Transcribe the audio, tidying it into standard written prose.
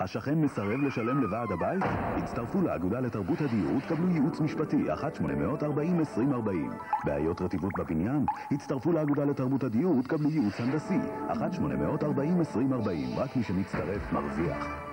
השכן מסרב לשלם לוועד הבית? הצטרפו לאגודה לתרבות הדיור ותקבלו ייעוץ משפטי 1-840-2040. בעיות רטיבות בבניין? הצטרפו לאגודה לתרבות הדיור ותקבלו ייעוץ הנדסי 1-840-2040. רק מי שמצטרף מרוויח.